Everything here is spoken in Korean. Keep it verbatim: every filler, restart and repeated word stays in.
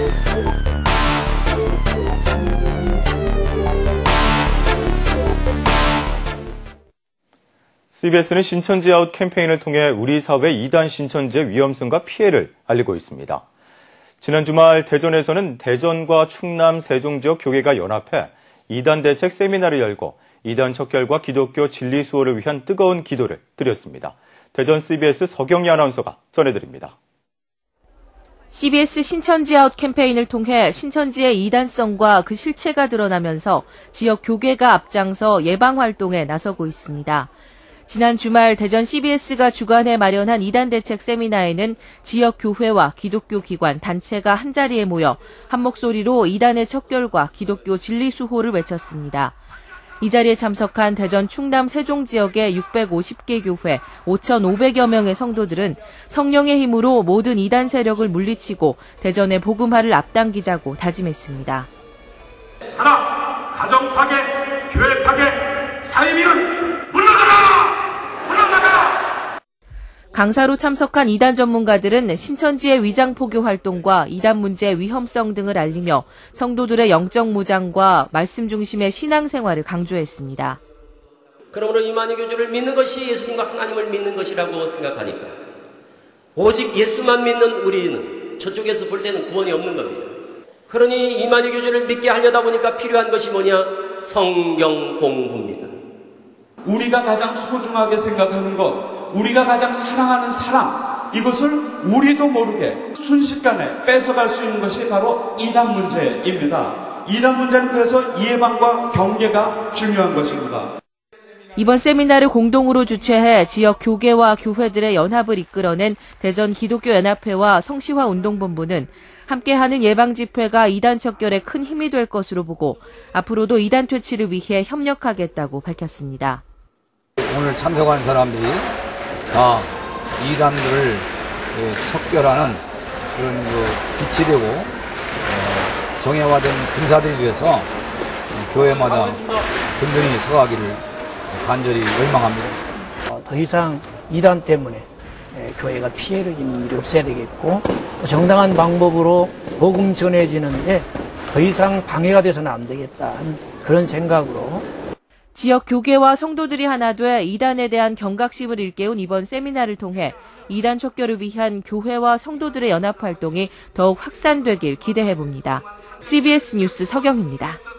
씨비에스는 신천지 아웃 캠페인을 통해 우리 사회 이단 신천지의 위험성과 피해를 알리고 있습니다. 지난 주말 대전에서는 대전과 충남 세종 지역 교회가 연합해 이단 대책 세미나를 열고 이단 척결과 기독교 진리 수호를 위한 뜨거운 기도를 드렸습니다. 대전 씨비에스 서경희 아나운서가 전해드립니다. 씨비에스 신천지 아웃 캠페인을 통해 신천지의 이단성과 그 실체가 드러나면서 지역 교계가 앞장서 예방 활동에 나서고 있습니다. 지난 주말 대전 씨비에스가 주관해 마련한 이단 대책 세미나에는 지역 교회와 기독교 기관, 단체가 한자리에 모여 한 목소리로 이단의 척결과 기독교 진리 수호를 외쳤습니다. 이 자리에 참석한 대전 충남 세종 지역의 육백오십 개 교회 오천오백여 명의 성도들은 성령의 힘으로 모든 이단 세력을 물리치고 대전의 복음화를 앞당기자고 다짐했습니다. 하나, 가정 파괴, 교회 파괴, 사회민은 물러가라! 물러가라! 강사로 참석한 이단 전문가들은 신천지의 위장 포교 활동과 이단 문제의 위험성 등을 알리며 성도들의 영적 무장과 말씀 중심의 신앙생활을 강조했습니다. 그러므로 이만희 교주를 믿는 것이 예수님과 하나님을 믿는 것이라고 생각하니까 오직 예수만 믿는 우리는 저쪽에서 볼 때는 구원이 없는 겁니다. 그러니 이만희 교주를 믿게 하려다 보니까 필요한 것이 뭐냐? 성경 공부입니다. 우리가 가장 소중하게 생각하는 것, 우리가 가장 사랑하는 사람, 이것을 우리도 모르게 순식간에 뺏어갈 수 있는 것이 바로 이단 문제입니다. 이단 문제는 그래서 예방과 경계가 중요한 것입니다. 이번 세미나를 공동으로 주최해 지역 교계와 교회들의 연합을 이끌어낸 대전 기독교연합회와 성시화운동본부는 함께하는 예방집회가 이단 척결에 큰 힘이 될 것으로 보고 앞으로도 이단 퇴치를 위해 협력하겠다고 밝혔습니다. 오늘 참석한 사람들이 다 이단들을 척결하는 그런 그 빛이 되고 정예화된 군사들이 위해서 교회마다 든든히 서가기를 간절히 열망합니다. 더 이상 이단 때문에 교회가 피해를 입는 일이 없어야 되겠고 정당한 방법으로 복음 전해지는데 더 이상 방해가 돼서는 안 되겠다 하는 그런 생각으로 지역 교계와 성도들이 하나 돼 이단에 대한 경각심을 일깨운 이번 세미나를 통해 이단 척결을 위한 교회와 성도들의 연합 활동이 더욱 확산되길 기대해봅니다. 씨비에스 뉴스 서경입니다.